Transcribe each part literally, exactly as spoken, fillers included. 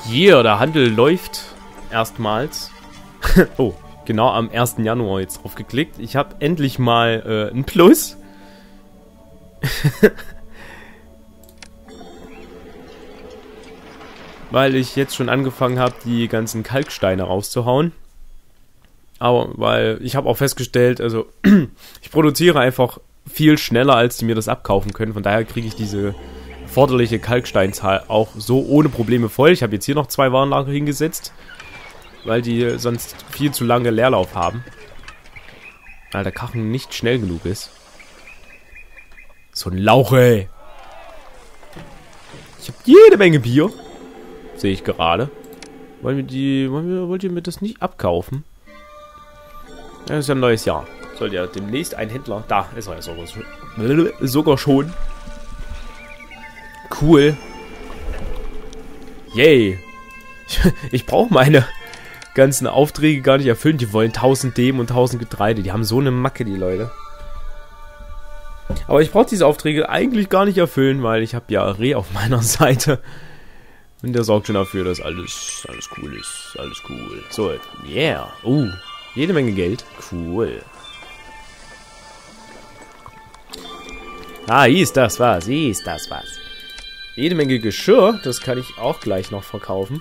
Yeah, der Handel läuft erstmals. Oh, genau am ersten Januar jetzt drauf geklickt. Ich habe endlich mal äh, ein Plus. Weil ich jetzt schon angefangen habe, die ganzen Kalksteine rauszuhauen. Aber weil ich habe auch festgestellt, also ich produziere einfach viel schneller, als die mir das abkaufen können. Von daher kriege ich diese erforderliche Kalksteinzahl auch so ohne Probleme voll. Ich habe jetzt hier noch zwei Warenlager hingesetzt, weil die sonst viel zu lange Leerlauf haben. Weil der Karren nicht schnell genug ist. So ein Lauch, ey. Ich habe jede Menge Bier. Sehe ich gerade. Wollen wir die, wollen wir, wollt ihr mir das nicht abkaufen? Ja, das ist ja ein neues Jahr. Soll ja demnächst ein Händler... Da ist er ja sogar schon. Sogar schon. Cool. Yay. Ich, ich brauche meine ganzen Aufträge gar nicht erfüllen. Die wollen tausend Dem und tausend Getreide. Die haben so eine Macke, die Leute. Aber ich brauche diese Aufträge eigentlich gar nicht erfüllen, weil ich habe ja Reh auf meiner Seite. Und der sorgt schon dafür, dass alles, alles cool ist. Alles cool. So, yeah. Uh, jede Menge Geld. Cool. Ah, hier ist das was. Hier ist das was. Jede Menge Geschirr. Das kann ich auch gleich noch verkaufen.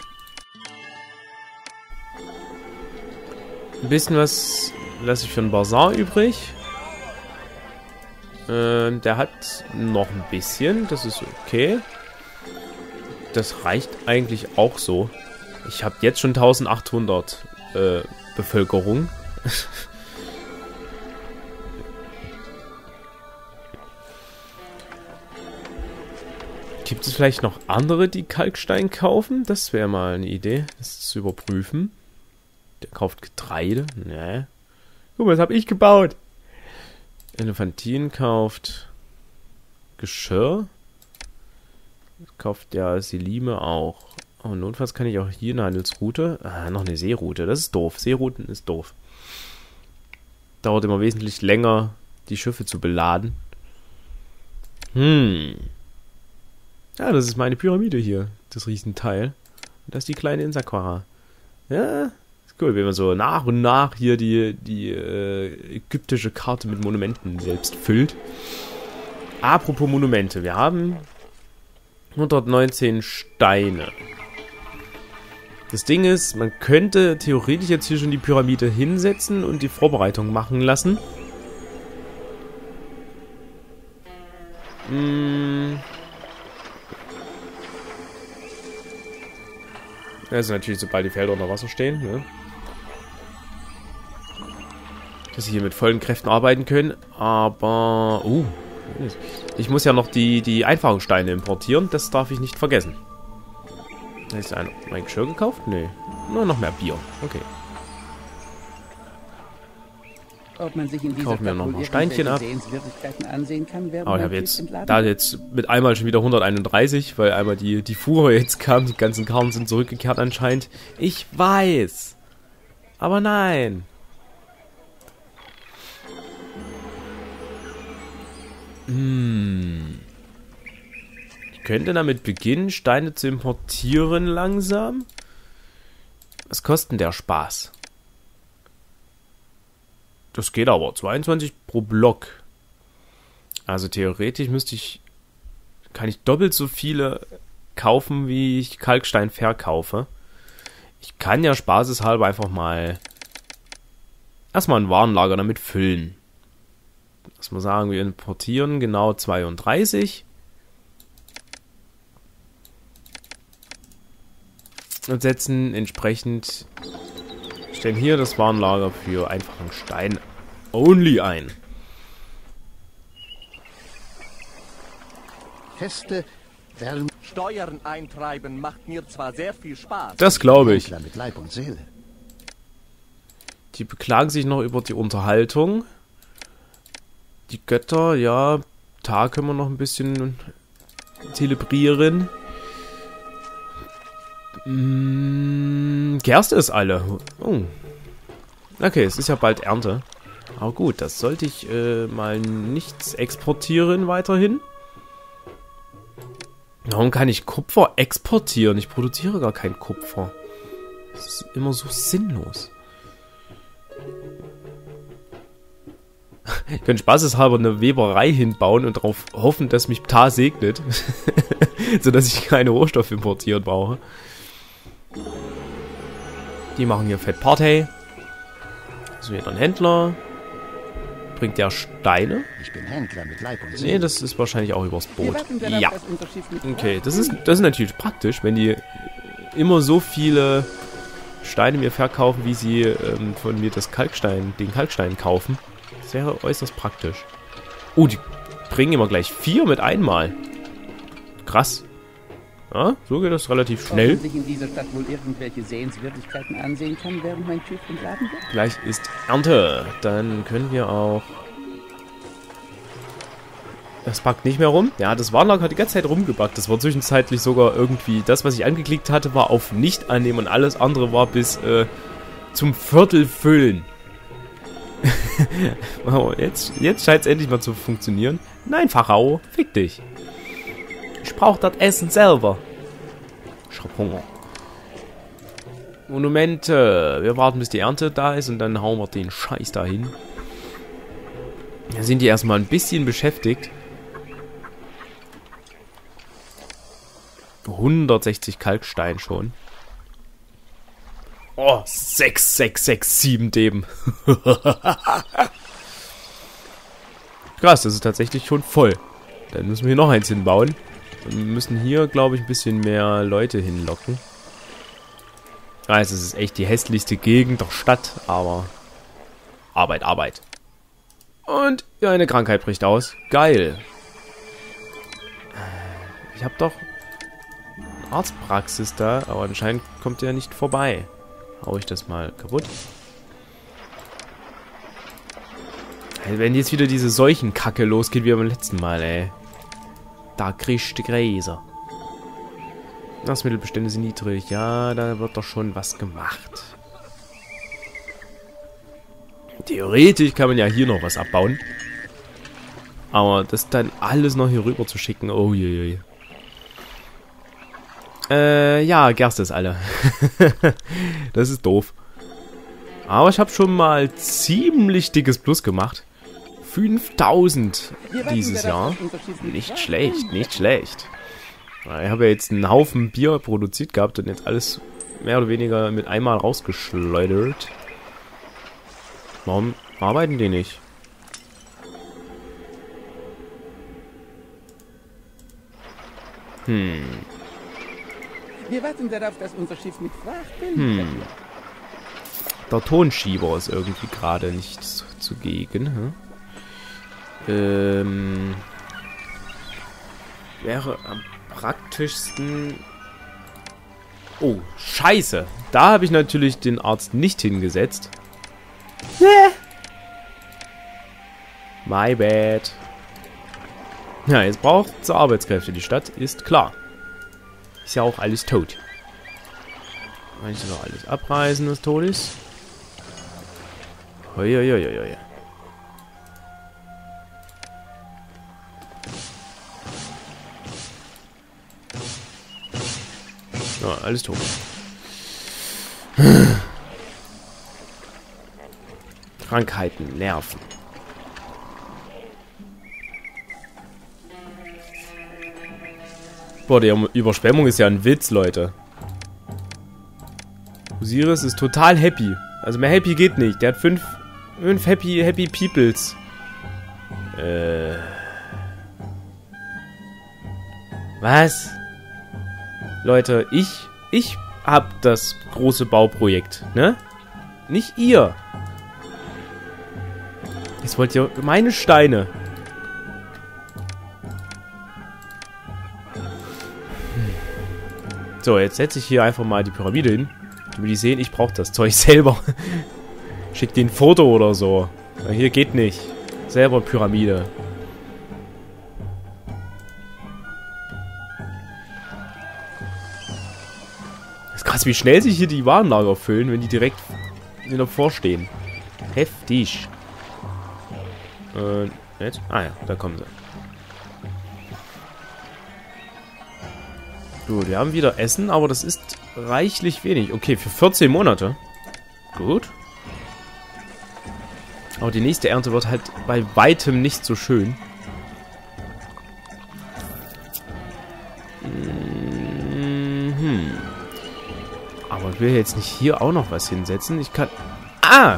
Ein bisschen was lasse ich für den Bazar übrig. Ähm, der hat noch ein bisschen. Das ist okay. Das reicht eigentlich auch so. Ich habe jetzt schon eintausendachthundert äh, Bevölkerung. Gibt es vielleicht noch andere, die Kalkstein kaufen? Das wäre mal eine Idee, das zu überprüfen. Der kauft Getreide. Nee. Guck mal, das habe ich gebaut. Elefantin kauft Geschirr. Kauft ja Selime auch. Oh, notfalls kann ich auch hier eine Handelsroute. Ah, noch eine Seeroute. Das ist doof. Seerouten ist doof. Dauert immer wesentlich länger, die Schiffe zu beladen. Hm. Ja, das ist meine Pyramide hier. Das Riesenteil. Und das ist die kleine Insaquara. Ja, ist cool, wenn man so nach und nach hier die, die äh, ägyptische Karte mit Monumenten selbst füllt. Apropos Monumente. Wir haben hundertneunzehn Steine. Das Ding ist, man könnte theoretisch jetzt hier schon die Pyramide hinsetzen und die Vorbereitung machen lassen. Hm. Also natürlich, sobald die Felder unter Wasser stehen, ne? Dass sie hier mit vollen Kräften arbeiten können. Aber... Uh, ich muss ja noch die, die Einfahrungssteine importieren. Das darf ich nicht vergessen. Ist ein, mein Geschirr gekauft? Nee. Nur noch mehr Bier. Okay. Ob man sich in dieser Kaufen wir noch mal Steinchen ab. Ansehen kann, aber ich habe jetzt da jetzt mit einmal schon wieder hunderteinunddreißig, weil einmal die, die Fuhre jetzt kam. Die ganzen Karren sind zurückgekehrt anscheinend. Ich weiß. Aber nein. Hm. Ich könnte damit beginnen, Steine zu importieren langsam. Was kostet denn der Spaß? Das geht aber. zweiundzwanzig pro Block. Also theoretisch müsste ich... Kann ich doppelt so viele kaufen, wie ich Kalkstein verkaufe. Ich kann ja spaßeshalber einfach mal... Erstmal ein Warenlager damit füllen. Lass mal sagen, wir importieren genau zweiunddreißig. Und setzen entsprechend... Stellen hier das Warenlager für einfachen Stein only ein. Feste Wärme. Steuern eintreiben macht mir zwar sehr viel Spaß. Das glaube ich. Mit Leib und Seele. Die beklagen sich noch über die Unterhaltung. Die Götter, ja, da können wir noch ein bisschen zelebrieren. Mmh, Gerste ist alle. Oh. Okay, es ist ja bald Ernte. Aber gut, das sollte ich äh, mal nichts exportieren weiterhin. Warum kann ich Kupfer exportieren? Ich produziere gar kein Kupfer. Das ist immer so sinnlos. Ich könnte spaßeshalber eine Weberei hinbauen und darauf hoffen, dass mich Ptah segnet. Sodass ich keine Rohstoffe importieren brauche. Die machen hier fett Party. Das ist wieder ein Händler. Bringt der Steine? Ich bin Händler mit Leib und Nee, Seele. das ist wahrscheinlich auch übers Wir Boot. warten darauf, Ja. dass unser Schiff mit Okay, das ist, das ist natürlich praktisch, wenn die immer so viele Steine mir verkaufen, wie sie ähm, von mir das Kalkstein, den Kalkstein kaufen. Das wäre äußerst praktisch. Oh, die bringen immer gleich vier mit einmal. Krass. Ja, so geht das relativ Ob schnell. man sich in dieser Stadt wohl irgendwelche Sehenswürdigkeiten ansehen kann, während mein Schiff entladen wird? Gleich ist Ernte. Dann können wir auch... Das packt nicht mehr rum. Ja, das Warenlager hat die ganze Zeit rumgebackt. Das war zwischenzeitlich sogar irgendwie... Das, was ich angeklickt hatte, war auf nicht annehmen und alles andere war bis äh, zum Viertel füllen. Oh, jetzt jetzt scheint es endlich mal zu funktionieren. Nein, Pharao, fick dich. Ich brauche das Essen selber. Ich hab Hunger. Monumente. Wir warten, bis die Ernte da ist und dann hauen wir den Scheiß dahin. Da sind die erstmal ein bisschen beschäftigt. hundertsechzig Kalkstein schon. Oh, sechs, sechs, sechs, sieben Deben. Krass, das ist tatsächlich schon voll. Dann müssen wir hier noch eins hinbauen. Wir müssen hier, glaube ich, ein bisschen mehr Leute hinlocken. Also, es ist echt die hässlichste Gegend der Stadt, aber Arbeit, Arbeit. Und ja, eine Krankheit bricht aus. Geil. Ich habe doch eine Arztpraxis da, aber anscheinend kommt der nicht vorbei. Hau ich das mal kaputt. Also wenn jetzt wieder diese Seuchenkacke losgeht wie beim letzten Mal, ey. Da kriegst du Gräser. Nahrungsmittelbestände sind niedrig. Ja, da wird doch schon was gemacht. Theoretisch kann man ja hier noch was abbauen. Aber das dann alles noch hier rüber zu schicken, oh je, je. Äh, ja, Gerste ist alle. Das ist doof. Aber ich habe schon mal ziemlich dickes Plus gemacht. fünftausend dieses Jahr. Nicht schlecht, nicht schlecht. Ich habe ja jetzt einen Haufen Bier produziert gehabt und jetzt alles mehr oder weniger mit einmal rausgeschleudert. Warum arbeiten die nicht? Hm. Wir warten darauf, dass unser Schiff mit Fracht Hm. hm. Der Tonschieber ist irgendwie gerade nicht zu- zugegen. Hm? Ähm, wäre am praktischsten... Oh, scheiße. Da habe ich natürlich den Arzt nicht hingesetzt. My bad. Ja, jetzt braucht es Arbeitskräfte. Die Stadt ist klar. Ist ja auch alles tot. Kann ich noch alles abreißen, was tot ist? Uiuiuiui. Ja, alles tot. Krankheiten, Nerven. Boah, die Überschwemmung ist ja ein Witz, Leute. Osiris ist total happy. Also mehr happy geht nicht. Der hat fünf, fünf happy, happy Peoples. Äh. Was? Leute, ich, ich hab das große Bauprojekt, ne? Nicht ihr. Jetzt wollt ihr meine Steine. So, jetzt setze ich hier einfach mal die Pyramide hin. Damit die sehen, ich brauche das Zeug selber. Schick den Foto oder so. Ja, hier geht nicht. Selber Pyramide. Das ist krass, wie schnell sich hier die Warenlager füllen, wenn die direkt davor stehen. Heftig. Und jetzt? Ah ja, da kommen sie. Gut, wir haben wieder Essen, aber das ist reichlich wenig. Okay, für vierzehn Monate. Gut. Aber die nächste Ernte wird halt bei weitem nicht so schön. Mhm. Aber ich will jetzt nicht hier auch noch was hinsetzen. Ich kann... Ah!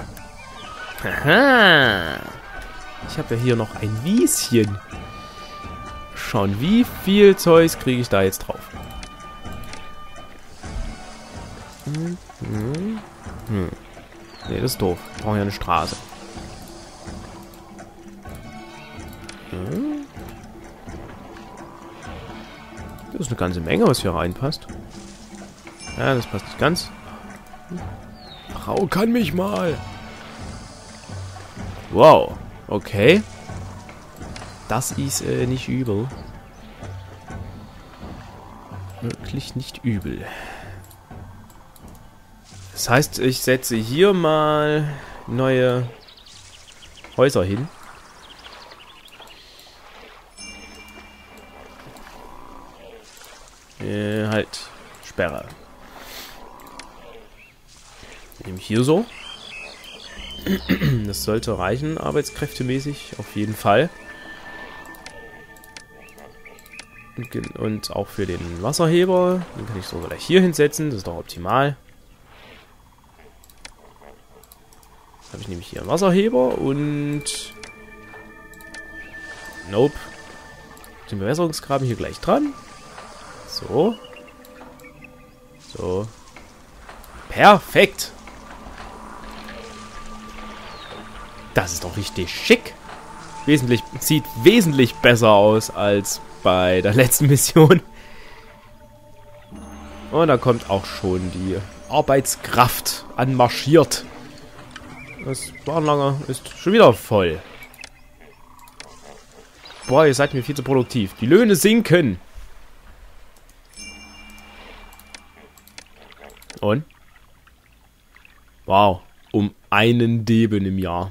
Aha! Ich habe ja hier noch ein Wieschen. Schauen, wie viel Zeugs kriege ich da jetzt drauf. Hm, hm, hm. Ne, das ist doof. Wir brauchen ja eine Straße. Hm. Das ist eine ganze Menge, was hier reinpasst. Ja, das passt nicht ganz. Frau kann mich mal. Wow. Okay. Das ist äh, nicht übel. Wirklich nicht übel. Das heißt, ich setze hier mal neue Häuser hin. Äh, halt. Sperre. Nehme ich hier so. Das sollte reichen, arbeitskräftemäßig. Auf jeden Fall. Und, und auch für den Wasserheber. Den kann ich so gleich hier hinsetzen. Das ist doch optimal. Habe ich nämlich hier einen Wasserheber und... Nope. Den Bewässerungsgraben hier gleich dran. So. So. Perfekt. Das ist doch richtig schick. Wesentlich, sieht wesentlich besser aus als bei der letzten Mission. Und da kommt auch schon die Arbeitskraft anmarschiert. Das Warenlager ist schon wieder voll. Boah, ihr seid mir viel zu produktiv. Die Löhne sinken. Und? Wow. Um einen Deben im Jahr.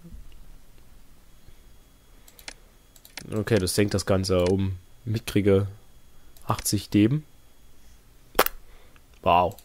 Okay, das senkt das Ganze um mickrige achtzig Deben. Wow.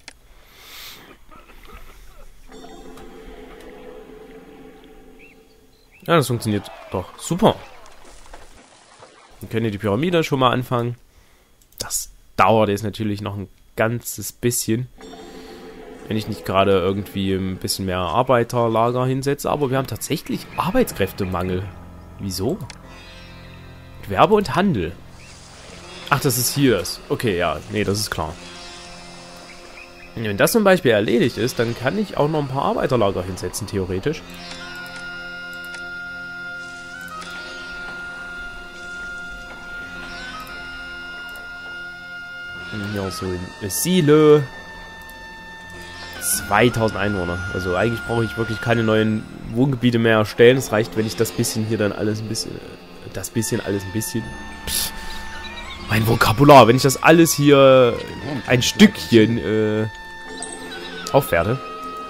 Ja, das funktioniert doch super. Wir können hier die Pyramide schon mal anfangen. Das dauert jetzt natürlich noch ein ganzes bisschen. Wenn ich nicht gerade irgendwie ein bisschen mehr Arbeiterlager hinsetze. Aber wir haben tatsächlich Arbeitskräftemangel. Wieso? Gewerbe und Handel. Ach, das ist hier das. Okay, ja. Nee, das ist klar. Wenn das zum Beispiel erledigt ist, dann kann ich auch noch ein paar Arbeiterlager hinsetzen, theoretisch. Ja, so ein Silo. zweitausend Einwohner. Also eigentlich brauche ich wirklich keine neuen Wohngebiete mehr erstellen. Es reicht, wenn ich das bisschen hier dann alles ein bisschen... Das bisschen, alles ein bisschen... Pff, mein Vokabular. Wenn ich das alles hier ein Stückchen äh, aufwerte.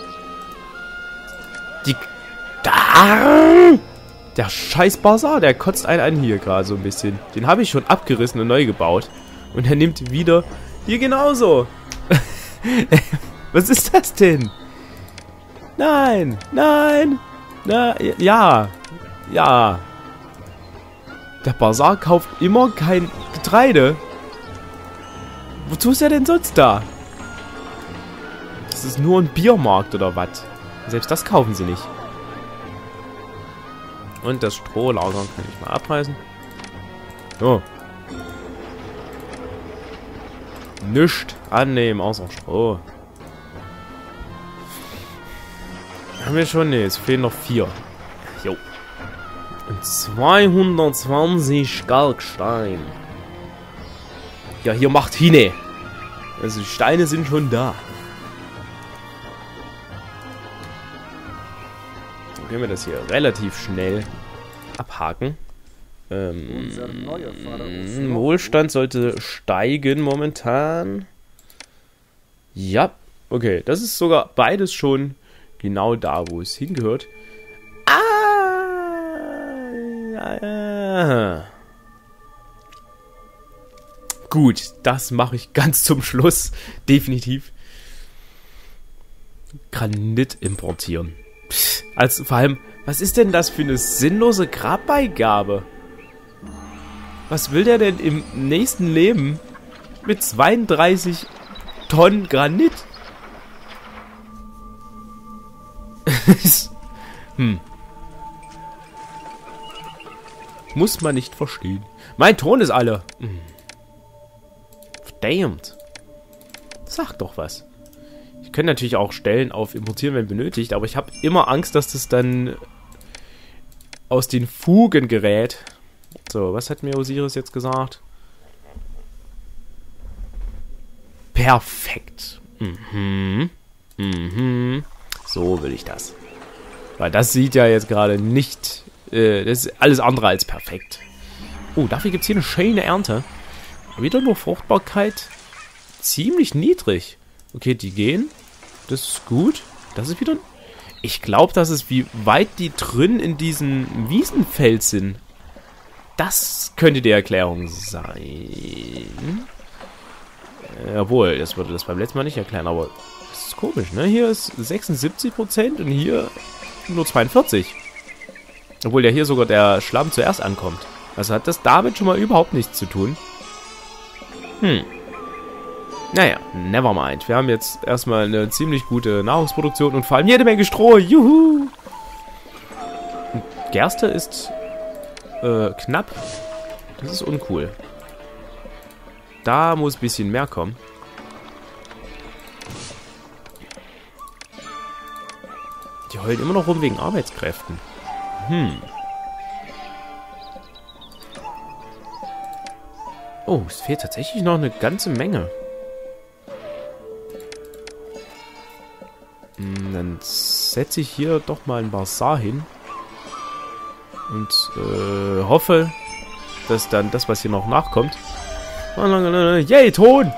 Die... Da, der scheiß Bazar, der kotzt einen an hier gerade so ein bisschen. Den habe ich schon abgerissen und neu gebaut. Und er nimmt wieder... Hier genauso. Was ist das denn? Nein, nein, na, ja, ja. Der Bazar kauft immer kein Getreide. Wozu ist er denn sonst da? Das ist nur ein Biermarkt oder was? Selbst das kaufen sie nicht. Und das Strohlager kann ich mal abreißen. So. Nischt annehmen, außer Stroh. Haben wir schon? Ne, es fehlen noch vier. Jo. Und zweihundertzwanzig Kalkstein. Ja, hier macht Hine. Also die Steine sind schon da. Dann können wir das hier relativ schnell abhaken. Ähm, Wohlstand sollte steigen momentan. Ja, okay. Das ist sogar beides schon genau da, wo es hingehört. Ah! gut, das mache ich ganz zum Schluss. Definitiv. Granit importieren. Pff, also vor allem, was ist denn das für eine sinnlose Grabbeigabe? Was will der denn im nächsten Leben mit zweiunddreißig Tonnen Granit? hm. Muss man nicht verstehen. Mein Ton ist alle. Hm. Verdammt. Sag doch was. Ich könnte natürlich auch Stellen auf Importieren, wenn benötigt, aber ich habe immer Angst, dass das dann aus den Fugen gerät. So, was hat mir Osiris jetzt gesagt? Perfekt. Mhm. Mhm. So will ich das. Weil das sieht ja jetzt gerade nicht... Äh, das ist alles andere als perfekt. Oh, dafür gibt es hier eine schöne Ernte. Wieder nur Fruchtbarkeit. Ziemlich niedrig. Okay, die gehen. Das ist gut. Das ist wieder... Ich glaube, das ist, wie weit die drin in diesem Wiesenfeld sind. Das könnte die Erklärung sein. Jawohl, das würde das beim letzten Mal nicht erklären, aber das ist komisch, ne? Hier ist sechsundsiebzig Prozent und hier nur zweiundvierzig. Obwohl ja hier sogar der Schlamm zuerst ankommt. Also hat das damit schon mal überhaupt nichts zu tun. Hm. Naja, never mind. Wir haben jetzt erstmal eine ziemlich gute Nahrungsproduktion und vor allem jede Menge Stroh. Juhu! Und Gerste ist äh, knapp. Das ist uncool. Da muss ein bisschen mehr kommen. Die heulen immer noch rum wegen Arbeitskräften. Hm. Oh, es fehlt tatsächlich noch eine ganze Menge. Hm, dann setze ich hier doch mal ein Bazar hin. Und äh, hoffe, dass dann das, was hier noch nachkommt... Yay, Ton!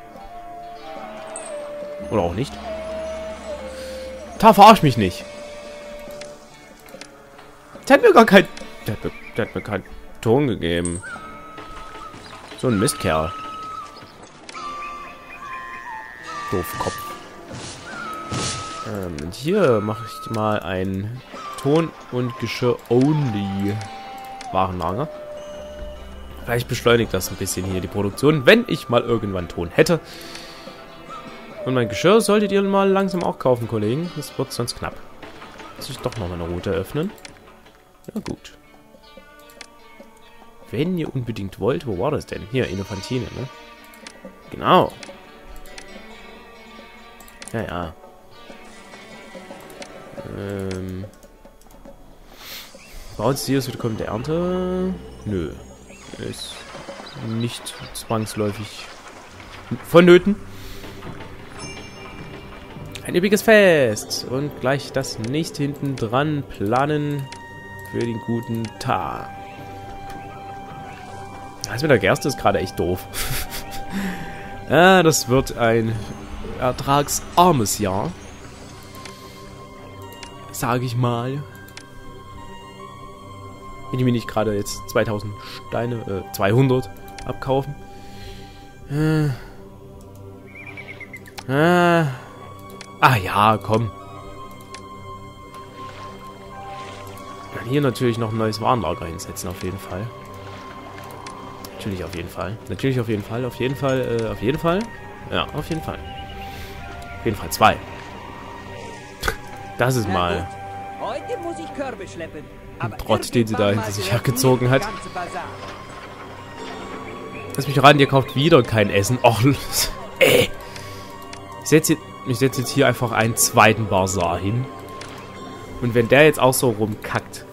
Oder auch nicht. Da verarsch mich nicht. Der hat mir gar kein... Der hat mir, der hat mir keinen Ton gegeben. So ein Mistkerl. Doofkopf. Ähm, und hier mache ich mal ein Ton- und Geschirr-only Warenlager. Vielleicht beschleunigt das ein bisschen hier die Produktion, wenn ich mal irgendwann Ton hätte. Und mein Geschirr solltet ihr mal langsam auch kaufen, Kollegen. Das wird sonst knapp. Muss ich doch noch mal eine Route öffnen. Ja, gut. Wenn ihr unbedingt wollt, wo war das denn? Hier, Elefantine, ne? Genau. Ja, ja. Ähm. Baut sie hier, so kommt der Ernte? Nö. Ist nicht zwangsläufig vonnöten. Ein üppiges Fest. Und gleich das nächste hinten dran planen für den guten Tag. Das mit der Gerste ist gerade echt doof. Ja, das wird ein ertragsarmes Jahr. Sage ich mal. Wenn ich mir nicht gerade jetzt zweitausend Steine, äh, zweihundert abkaufen. Äh. Äh. Ah ja, komm. Dann hier natürlich noch ein neues Warenlager hinsetzen, auf jeden Fall. Natürlich auf jeden Fall. Natürlich auf jeden Fall, auf jeden Fall, äh, auf jeden Fall. Ja, auf jeden Fall. Auf jeden Fall zwei. Das ist mal... Heute muss ich Körbe schleppen. Ein Trott, den sie da hinter sich hergezogen hat. Lass mich ran, ihr kauft wieder kein Essen. Och, ey. Ich setze jetzt, setz jetzt hier einfach einen zweiten Bazar hin. Und wenn der jetzt auch so rumkackt,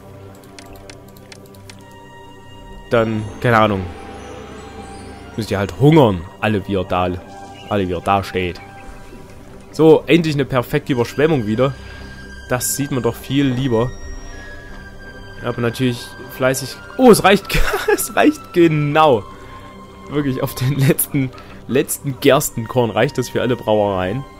dann, keine Ahnung, müsst ihr halt hungern, alle wie er da, alle wie er da steht. So, endlich eine perfekte Überschwemmung wieder. Das sieht man doch viel lieber. Aber natürlich fleißig... Oh, es reicht... es reicht genau. Wirklich, auf den letzten, letzten Gerstenkorn reicht das für alle Brauereien.